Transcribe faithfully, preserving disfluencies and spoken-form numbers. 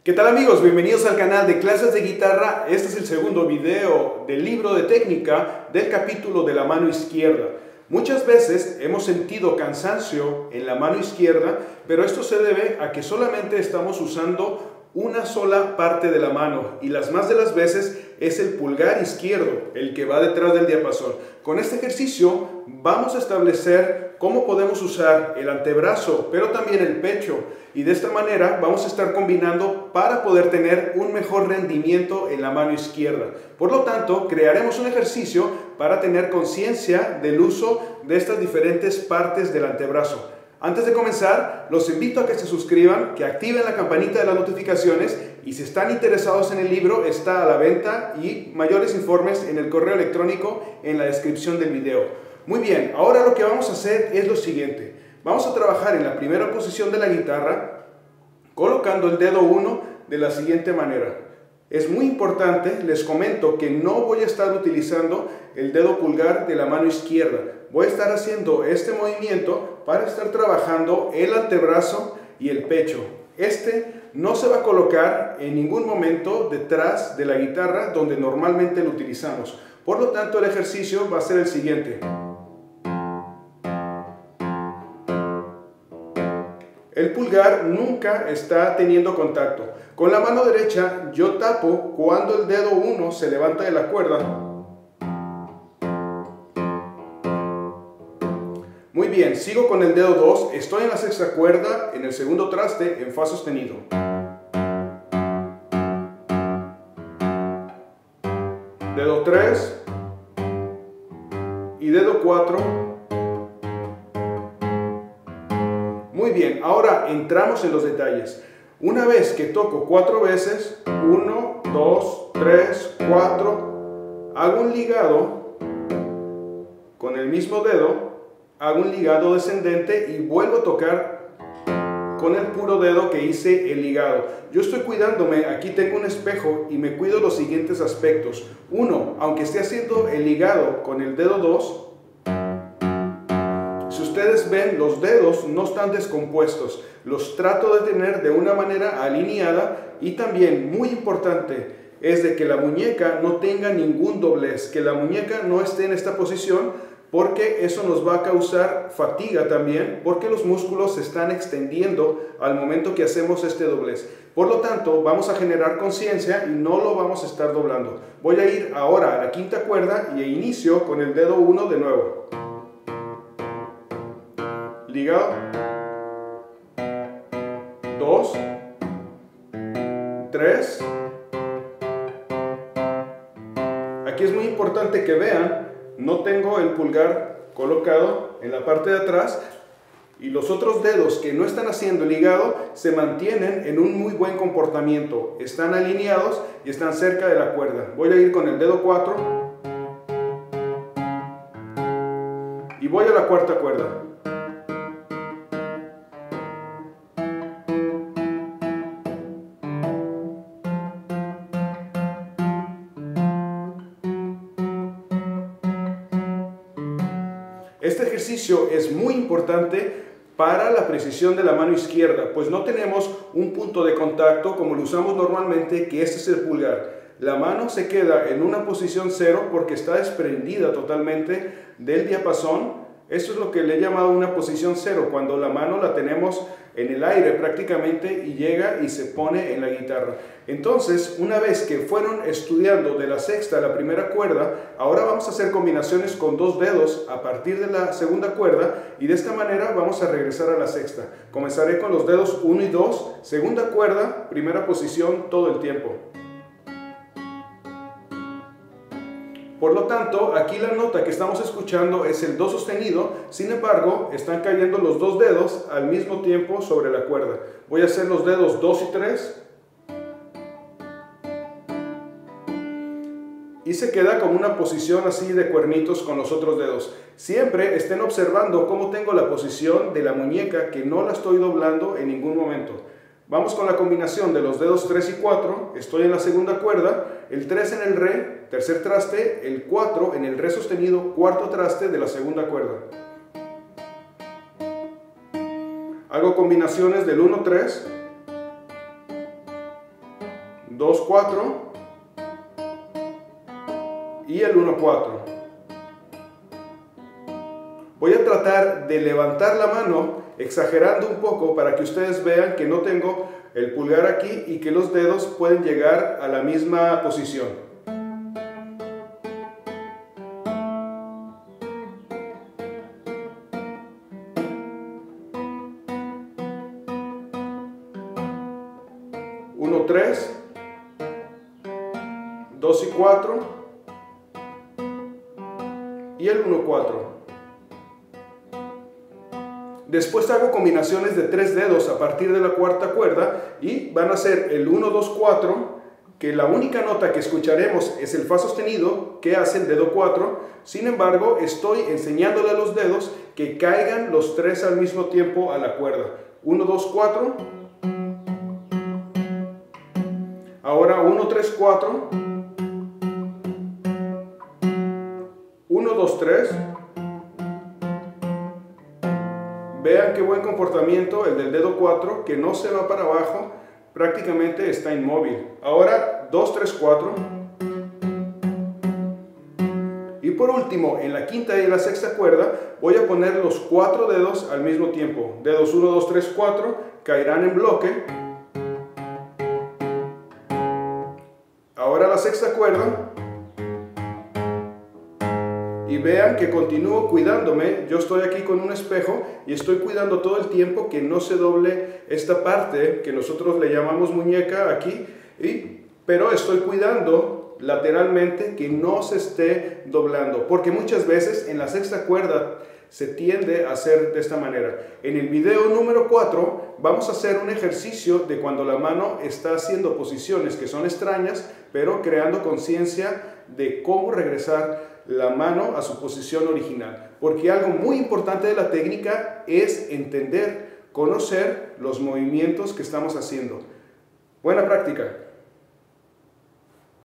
¿Qué tal amigos? Bienvenidos al canal de clases de guitarra. Este es el segundo video del libro de técnica del capítulo de la mano izquierda. Muchas veces hemos sentido cansancio en la mano izquierda, pero esto se debe a que solamente estamos usando una sola parte de la mano y las más de las veces es el pulgar izquierdo el que va detrás del diapasón. Con este ejercicio vamos a establecer cómo podemos usar el antebrazo, pero también el pecho, y de esta manera vamos a estar combinando para poder tener un mejor rendimiento en la mano izquierda. Por lo tanto, crearemos un ejercicio para tener conciencia del uso de estas diferentes partes del antebrazo. Antes de comenzar, los invito a que se suscriban, que activen la campanita de las notificaciones y si están interesados en el libro, está a la venta y mayores informes en el correo electrónico en la descripción del video. Muy bien, ahora lo que vamos a hacer es lo siguiente. Vamos a trabajar en la primera posición de la guitarra colocando el dedo uno de la siguiente manera. Es muy importante, les comento que no voy a estar utilizando el dedo pulgar de la mano izquierda. Voy a estar haciendo este movimiento para estar trabajando el antebrazo y el pecho. Este no se va a colocar en ningún momento detrás de la guitarra donde normalmente lo utilizamos. Por lo tanto, el ejercicio va a ser el siguiente. El pulgar nunca está teniendo contacto. Con la mano derecha yo tapo cuando el dedo uno se levanta de la cuerda. Muy bien, sigo con el dedo dos, estoy en la sexta cuerda, en el segundo traste, en fa sostenido. Dedo tres y dedo cuatro. Muy bien, ahora entramos en los detalles. Una vez que toco cuatro veces, uno, dos, tres, cuatro, hago un ligado con el mismo dedo, hago un ligado descendente y vuelvo a tocar con el puro dedo que hice el ligado. Yo estoy cuidándome, aquí tengo un espejo y me cuido los siguientes aspectos. Uno, aunque esté haciendo el ligado con el dedo dos, si ustedes ven, los dedos no están descompuestos, los trato de tener de una manera alineada y también, muy importante, es de que la muñeca no tenga ningún doblez, que la muñeca no esté en esta posición porque eso nos va a causar fatiga también porque los músculos se están extendiendo al momento que hacemos este doblez. Por lo tanto, vamos a generar conciencia y no lo vamos a estar doblando. Voy a ir ahora a la quinta cuerda y inicio con el dedo uno de nuevo. Ligado, dos, tres. Aquí es muy importante que vean, no tengo el pulgar colocado en la parte de atrás y los otros dedos que no están haciendo ligado se mantienen en un muy buen comportamiento, están alineados y están cerca de la cuerda. Voy a ir con el dedo cuatro y voy a la cuarta cuerda. Este ejercicio es muy importante para la precisión de la mano izquierda, pues no tenemos un punto de contacto como lo usamos normalmente, que este es el pulgar. La mano se queda en una posición cero porque está desprendida totalmente del diapasón. Eso es lo que le he llamado una posición cero, cuando la mano la tenemos en el aire prácticamente y llega y se pone en la guitarra. Entonces, una vez que fueron estudiando de la sexta a la primera cuerda, ahora vamos a hacer combinaciones con dos dedos a partir de la segunda cuerda y de esta manera vamos a regresar a la sexta. Comenzaré con los dedos uno y dos, segunda cuerda, primera posición todo el tiempo. Por lo tanto, aquí la nota que estamos escuchando es el do sostenido, sin embargo, están cayendo los dos dedos al mismo tiempo sobre la cuerda. Voy a hacer los dedos dos y tres. Y se queda como una posición así de cuernitos con los otros dedos. Siempre estén observando cómo tengo la posición de la muñeca, que no la estoy doblando en ningún momento. Vamos con la combinación de los dedos tres y cuatro, estoy en la segunda cuerda, el tres en el re, tercer traste, el cuatro en el re sostenido, cuarto traste de la segunda cuerda. Hago combinaciones del uno tres, dos, cuatro y el uno, cuatro. Voy a tratar de levantar la mano exagerando un poco para que ustedes vean que no tengo el pulgar aquí y que los dedos pueden llegar a la misma posición. uno, tres, dos y cuatro y el uno, cuatro. Después hago combinaciones de tres dedos a partir de la cuarta cuerda y van a ser el uno, dos, cuatro, que la única nota que escucharemos es el fa sostenido que hace el dedo cuatro. Sin embargo, estoy enseñándole a los dedos que caigan los tres al mismo tiempo a la cuerda. uno, dos, cuatro. Ahora uno, tres, cuatro. uno, dos, tres. Vean qué buen comportamiento el del dedo cuatro, que no se va para abajo, prácticamente está inmóvil. Ahora dos, tres, cuatro. Y por último, en la quinta y la sexta cuerda, voy a poner los cuatro dedos al mismo tiempo. Dedos uno, dos, tres, cuatro caerán en bloque. Ahora la sexta cuerda. Y vean que continúo cuidándome. Yo estoy aquí con un espejo y estoy cuidando todo el tiempo que no se doble esta parte que nosotros le llamamos muñeca aquí, y, pero estoy cuidando lateralmente que no se esté doblando, porque muchas veces en la sexta cuerda se tiende a hacer de esta manera. En el video número cuatro vamos a hacer un ejercicio de cuando la mano está haciendo posiciones que son extrañas, pero creando conciencia de cómo regresar la mano a su posición original. Porque algo muy importante de la técnica es entender, conocer los movimientos que estamos haciendo. Buena práctica.